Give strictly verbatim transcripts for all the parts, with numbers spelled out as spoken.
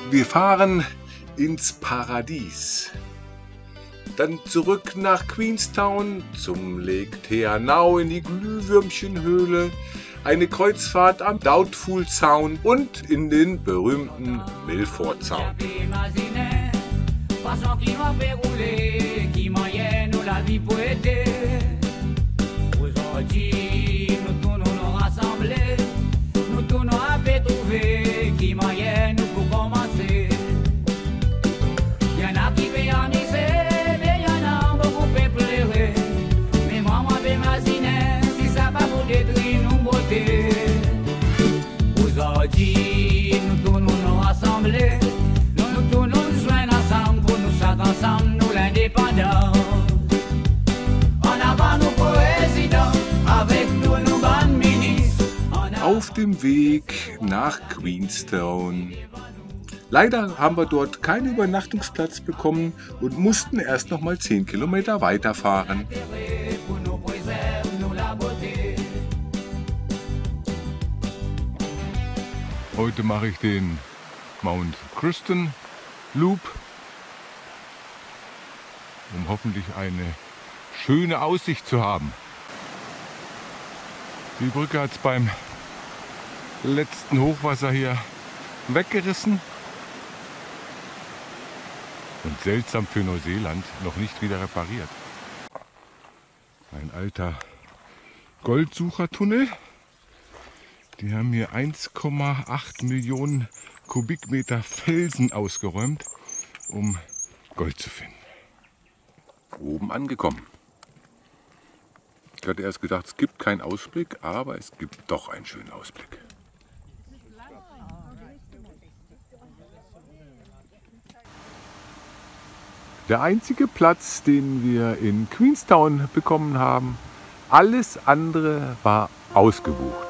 Wir fahren ins Paradies. Dann zurück nach Queenstown zum Lake Teanau in die Glühwürmchenhöhle, eine Kreuzfahrt am Doubtful Sound und in den berühmten Milford Sound. Auf dem Weg nach Queenstown. Leider haben wir dort keinen Übernachtungsplatz bekommen und mussten erst noch mal zehn Kilometer weiterfahren. Heute mache ich den Mount Kristen Loop, um hoffentlich eine schöne Aussicht zu haben. Die Brücke hat es beim letzten Hochwasser hier weggerissen und seltsam für Neuseeland noch nicht wieder repariert. Ein alter Goldsuchertunnel. Die haben hier eins Komma acht Millionen Kubikmeter Felsen ausgeräumt, um Gold zu finden. Oben angekommen. Ich hatte erst gedacht, es gibt keinen Ausblick, aber es gibt doch einen schönen Ausblick. Der einzige Platz, den wir in Queenstown bekommen haben, alles andere war ausgebucht.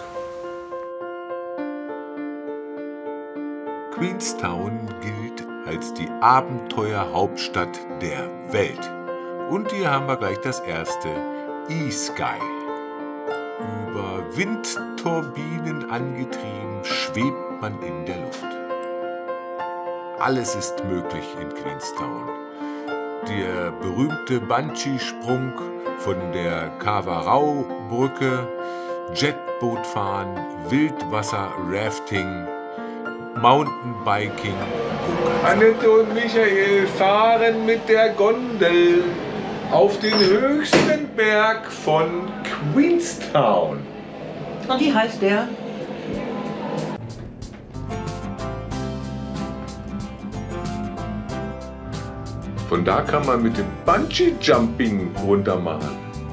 Queenstown gilt als die Abenteuerhauptstadt der Welt. Und hier haben wir gleich das erste E-Sky. Über Windturbinen angetrieben schwebt man in der Luft. Alles ist möglich in Queenstown. Der berühmte Bungee-Sprung von der Kawarau-Brücke, Jetbootfahren, Wildwasser-Rafting, Mountainbiking. Annette und Michael fahren mit der Gondel auf den höchsten Berg von Queenstown. Und wie heißt der? Von da kann man mit dem Bungee-Jumping runtermachen.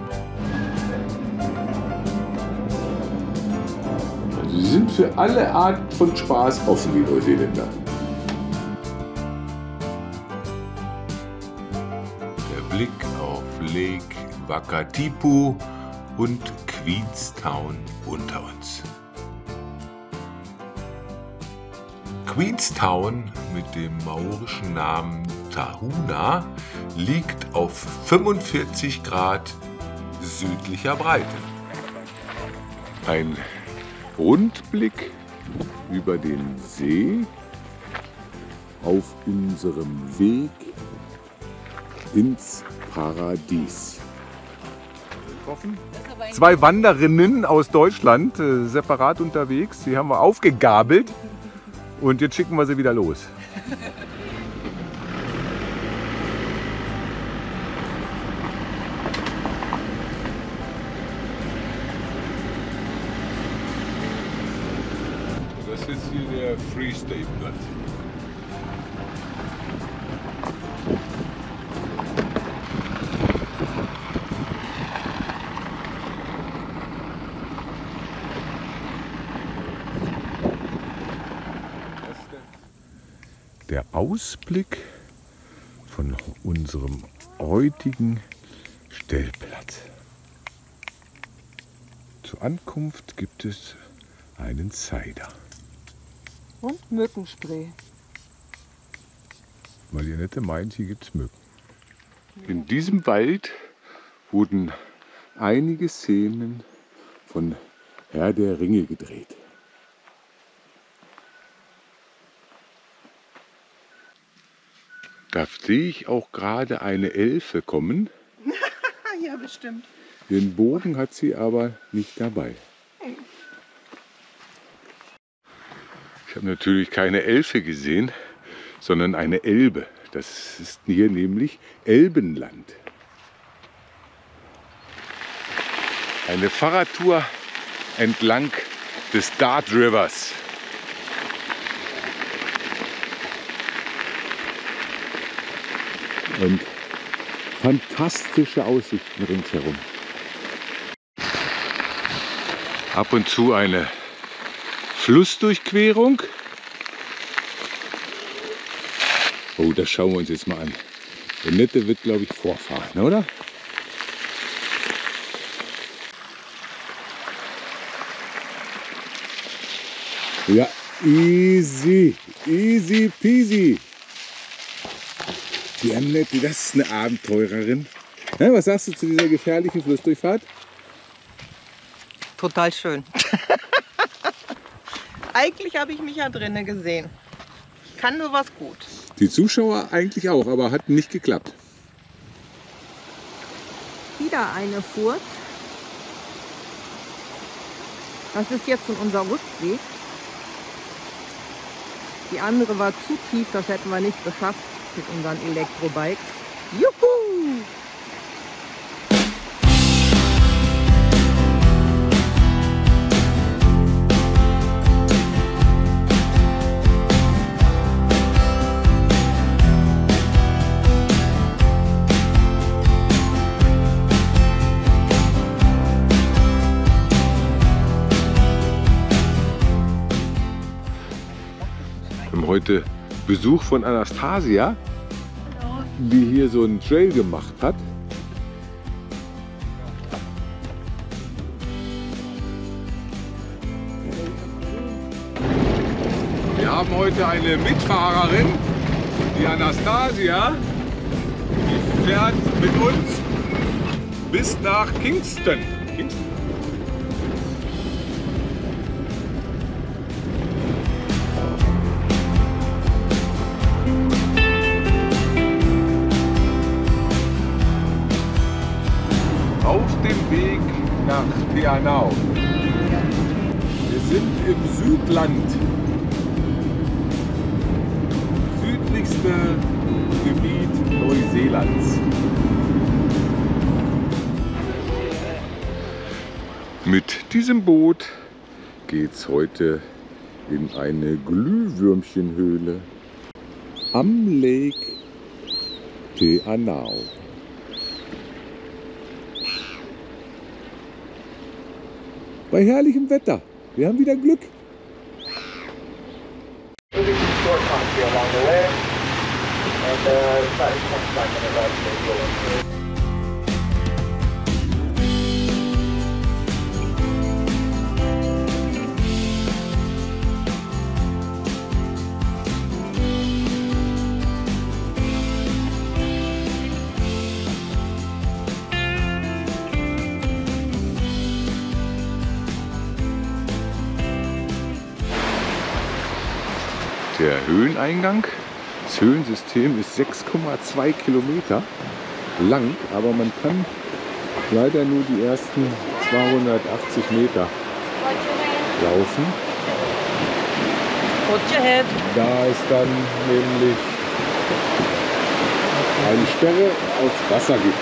Also sie sind für alle Arten von Spaß offen, die Neuseeländer. Der Blick auf Lake Wakatipu und Queenstown unter uns. Queenstown mit dem maorischen Namen Tahuna liegt auf fünfundvierzig Grad südlicher Breite. Ein Rundblick über den See auf unserem Weg ins Paradies. Zwei Wanderinnen aus Deutschland, äh, separat unterwegs, die haben wir aufgegabelt und jetzt schicken wir sie wieder los. Das ist jetzt hier der Freestay-Platz. Der Ausblick von unserem heutigen Stellplatz. Zur Ankunft gibt es einen Cider. Und Mückenspray. Weil die Annette meint, hier gibt es Mücken. In diesem Wald wurden einige Szenen von Herr der Ringe gedreht. Da sehe ich auch gerade eine Elfe kommen. Ja, bestimmt. Den Bogen hat sie aber nicht dabei. Ich habe natürlich keine Elfe gesehen, sondern eine Elbe. Das ist hier nämlich Elbenland. Eine Fahrradtour entlang des Dart Rivers. Und fantastische Aussichten ringsherum. Ab und zu eine Flussdurchquerung. Oh, das schauen wir uns jetzt mal an. Der Nette wird, glaube ich, vorfahren, oder? Ja, easy, easy peasy. Die Annette, das ist eine Abenteurerin. Ja, was sagst du zu dieser gefährlichen Flussdurchfahrt? Total schön. Eigentlich habe ich mich ja drinnen gesehen. Kann nur was gut. Die Zuschauer eigentlich auch, aber hat nicht geklappt. Wieder eine Furt. Das ist jetzt schon unser Rückweg. Die andere war zu tief, das hätten wir nicht geschafft mit unseren Elektrobikes. Juhu! Heute Besuch von Anastasia, die hier so einen Trail gemacht hat. Wir haben heute eine Mitfahrerin, die Anastasia, die fährt mit uns bis nach Kingston. Kingston. Auf dem Weg nach Teanau. Wir sind im Südland. Südlichste Gebiet Neuseelands. Mit diesem Boot geht's heute in eine Glühwürmchenhöhle am Lake Teanau. Bei herrlichem Wetter. Wir haben wieder Glück. Der Höhleneingang, das Höhlensystem ist sechs Komma zwei Kilometer lang, aber man kann leider nur die ersten zweihundertachtzig Meter laufen. Da es dann nämlich eine Sperre aus Wasser gibt.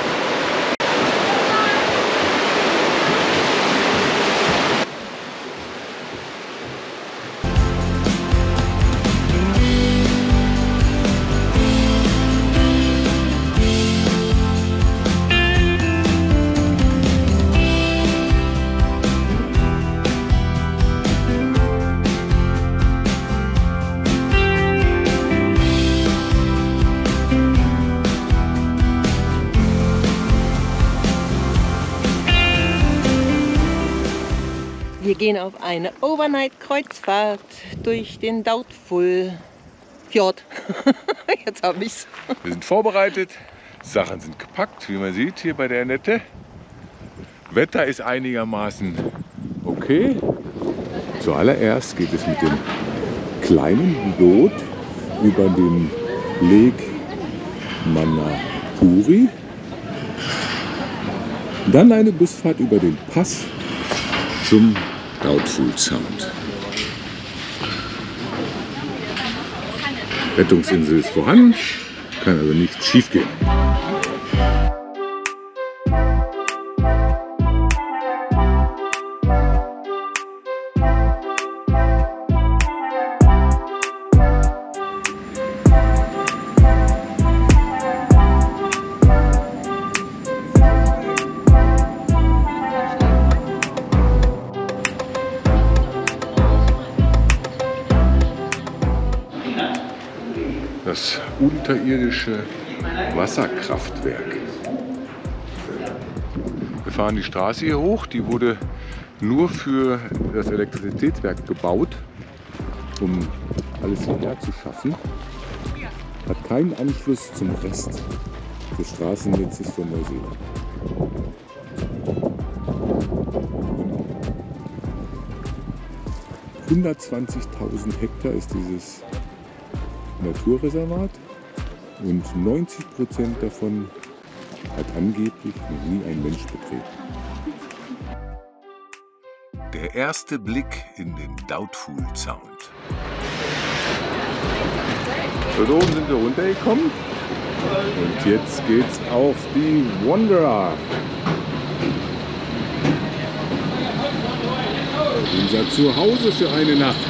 Wir gehen auf eine Overnight-Kreuzfahrt durch den Doubtful Fjord. Jetzt habe ich's. Wir sind vorbereitet, Sachen sind gepackt, wie man sieht hier bei der Annette. Wetter ist einigermaßen okay. Zuallererst geht es mit dem kleinen Boot über den Lake Manapuri. Dann eine Busfahrt über den Pass zum Doubtful Sound. Rettungsinsel ist vorhanden, kann also nichts schief gehen. Das unterirdische Wasserkraftwerk. Wir fahren die Straße hier hoch, die wurde nur für das Elektrizitätswerk gebaut, um alles hierher zu schaffen. Hat keinen Anschluss zum Rest des Straßennetzes von Neuseeland. hundertzwanzigtausend Hektar ist dieses Naturreservat und neunzig Prozent davon hat angeblich noch nie ein Mensch betreten. Der erste Blick in den Doubtful Sound. So, da oben sind wir runtergekommen und jetzt geht's auf die Wanderer. Unser Zuhause für eine Nacht.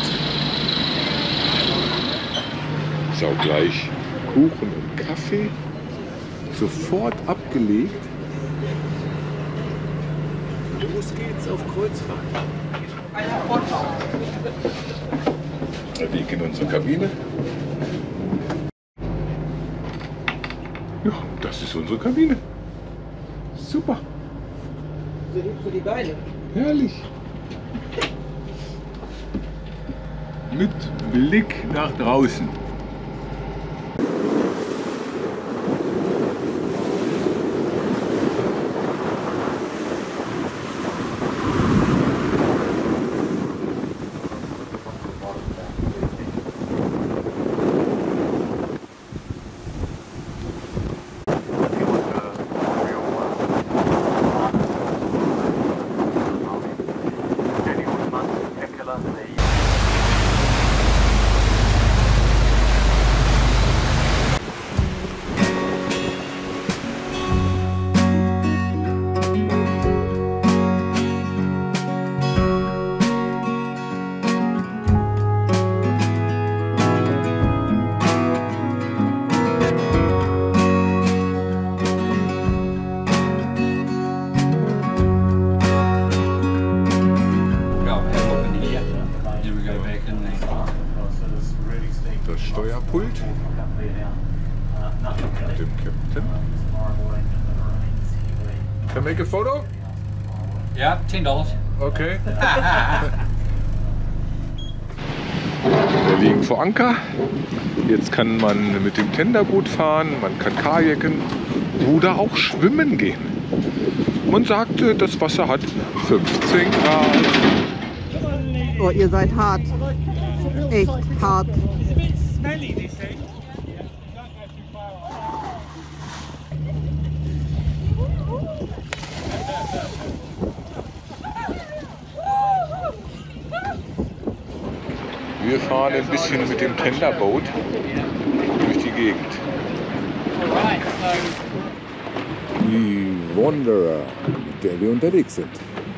Ist auch gleich Kuchen und Kaffee. Sofort abgelegt. Los geht's auf Kreuzfahrt. Der Weg in unsere Kabine. Ja, das ist unsere Kabine. Super. So hebst du die Beine. Herrlich. Mit Blick nach draußen. Das Steuerpult mit dem Captain. Can I make a photo? Yeah, ten dollars. Okay. Wir liegen vor Anker. Jetzt kann man mit dem Tenderboot fahren, man kann kajaken oder auch schwimmen gehen. Man sagte, das Wasser hat fünfzehn Grad. Oh, ihr seid hart. Echt hart. Wir fahren ein bisschen mit dem Tenderboot durch die Gegend. Die Wanderer, mit der wir unterwegs sind.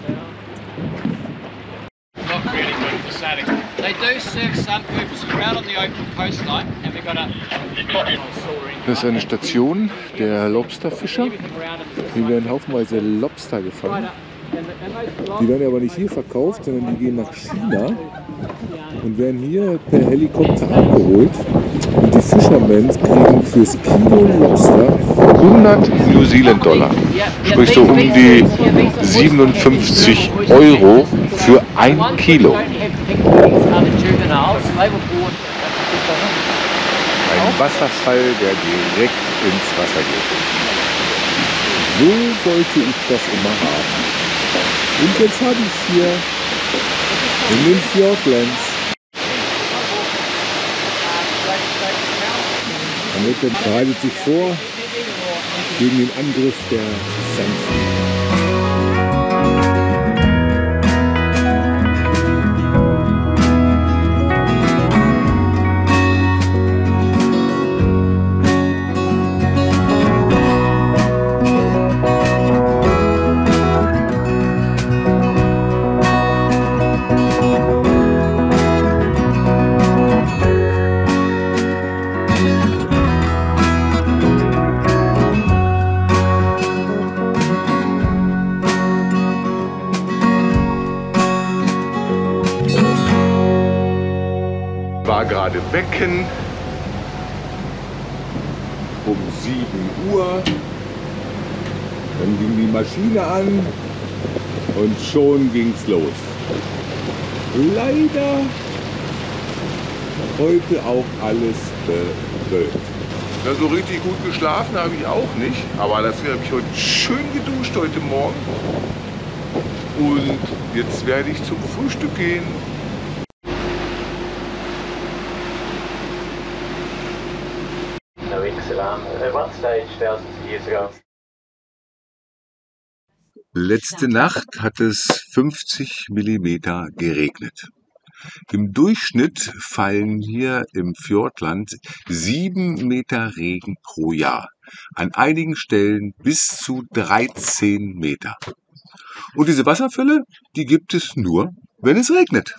Das ist eine Station der Lobsterfischer. Hier werden haufenweise Lobster gefangen. Die werden aber nicht hier verkauft, sondern die gehen nach China und werden hier per Helikopter abgeholt. Und die Fishermen kriegen fürs Kilo Lobster hundert New Zealand Dollar. Sprich so um die siebenundfünfzig Euro für ein Kilo. Ein Wasserfall, der direkt ins Wasser geht. So wollte ich das immer haben. Und jetzt habe ich es hier in den Fjordlands. Annette bereitet sich vor gegen den Angriff der Sanften. War gerade wecken um sieben Uhr. Dann ging die Maschine an und schon ging's los. Leider heute auch alles bewölkt. Ja, so richtig gut geschlafen habe ich auch nicht, aber dafür habe ich heute schön geduscht heute Morgen. Und jetzt werde ich zum Frühstück gehen. Letzte Nacht hat es fünfzig Millimeter geregnet. Im Durchschnitt fallen hier im Fjordland sieben Meter Regen pro Jahr. An einigen Stellen bis zu dreizehn Meter. Und diese Wasserfälle, die gibt es nur, wenn es regnet.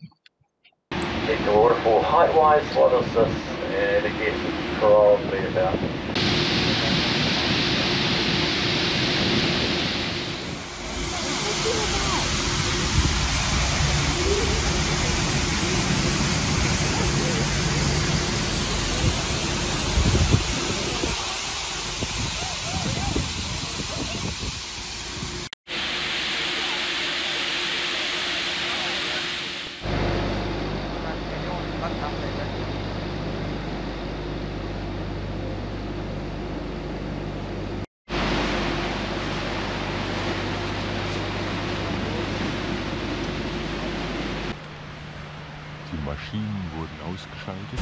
Die Maschinen wurden ausgeschaltet.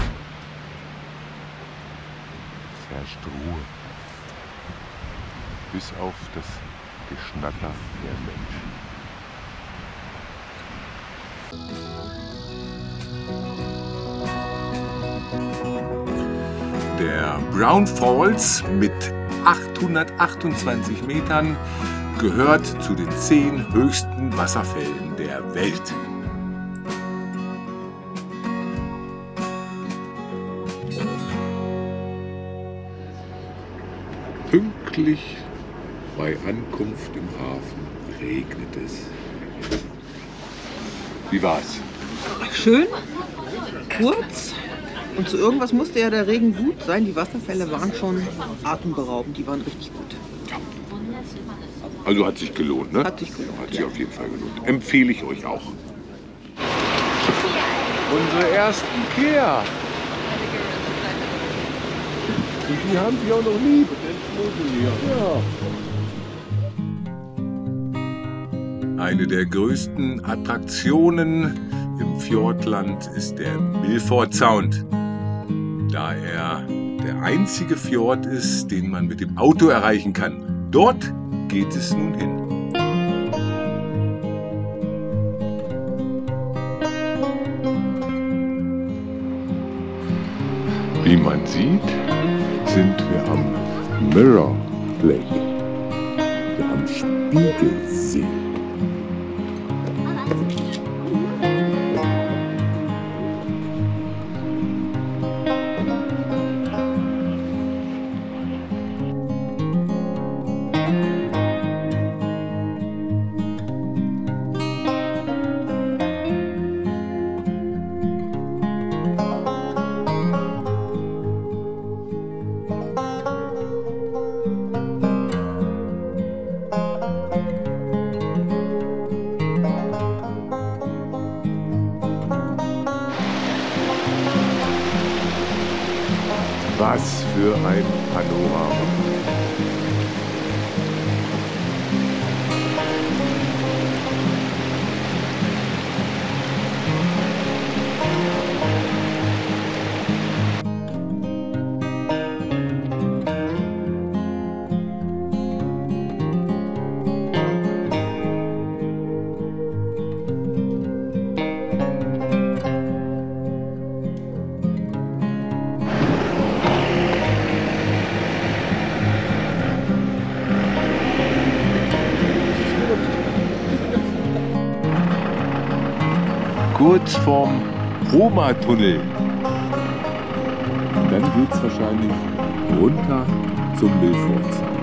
Es herrscht Ruhe. Bis auf das Geschnatter der Menschen. Der Brown Falls mit achthundertachtundzwanzig Metern gehört zu den zehn höchsten Wasserfällen der Welt. Pünktlich bei Ankunft im Hafen regnet es. Wie war's? Schön, kurz. Und zu irgendwas musste ja der Regen gut sein. Die Wasserfälle waren schon atemberaubend, die waren richtig gut. Ja. Also hat sich gelohnt, ne? Hat sich gelohnt. Hat sich ja. auf jeden Fall gelohnt. Empfehle ich euch auch. Unsere ersten Kehr. Und die haben sich auch noch lieb. Ja. Eine der größten Attraktionen im Fjordland ist der Milford Sound. Da er der einzige Fjord ist, den man mit dem Auto erreichen kann. Dort geht es nun hin. Wie man sieht, sind wir am Mirror Lake, wir am Spiegelsee. Was für ein Panorama. kurz vorm Roma-Tunnel. Und dann geht's wahrscheinlich runter zum Milfordzaun.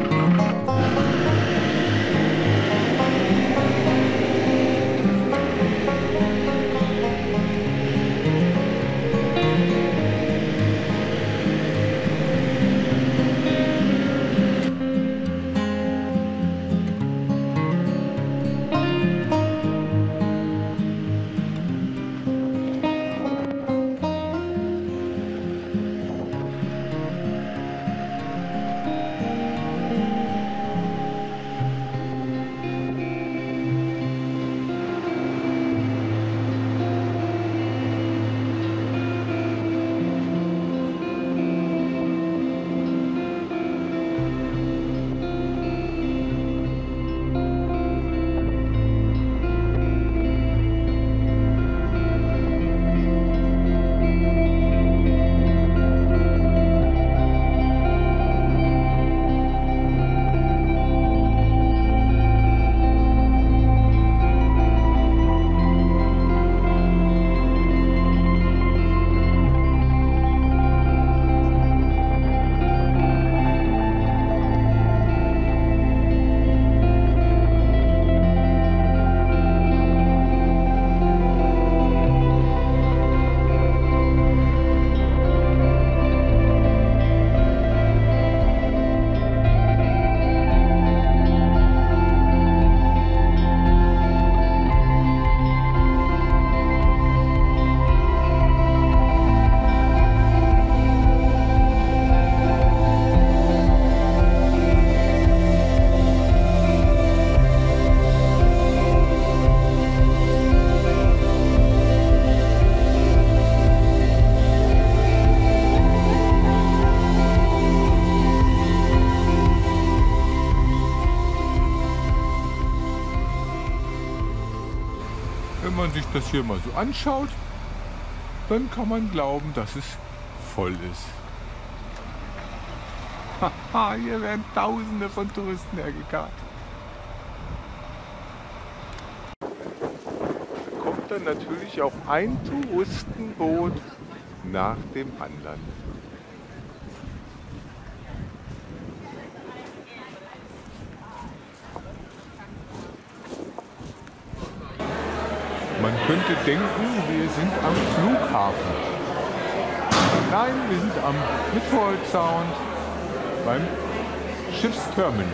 Wenn man sich das hier mal so anschaut, dann kann man glauben, dass es voll ist. Haha, hier werden Tausende von Touristen hergekarrt. Da kommt dann natürlich auch ein Touristenboot nach dem anderen. Man könnte denken, wir sind am Flughafen. Nein, wir sind am Milford Sound beim Schiffsterminal.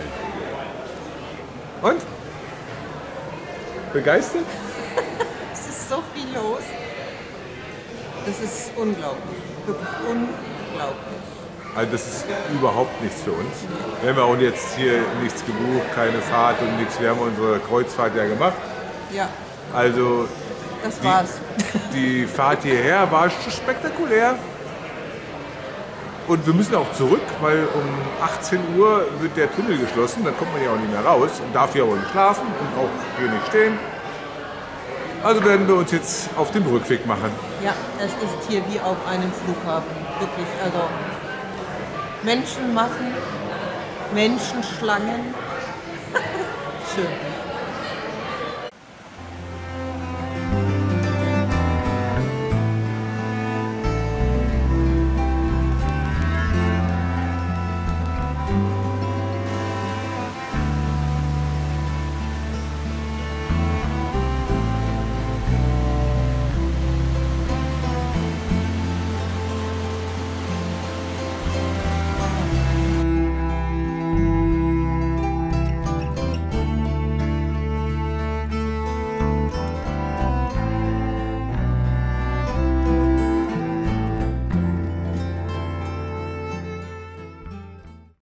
Und? Begeistert? Es ist so viel los. Das ist unglaublich. Wirklich unglaublich. Also das ist überhaupt nichts für uns. Wir haben ja auch jetzt hier nichts gebucht, keine Fahrt und nichts. Wir haben unsere Kreuzfahrt ja gemacht. Ja. Also das die, war's. Die Fahrt hierher war spektakulär. Und wir müssen auch zurück, weil um achtzehn Uhr wird der Tunnel geschlossen. Dann kommt man ja auch nicht mehr raus und darf hier auch nicht schlafen und auch hier nicht stehen. Also werden wir uns jetzt auf den Rückweg machen. Ja, es ist hier wie auf einem Flughafen. Wirklich, also Menschenmassen, Menschenschlangen. Schön.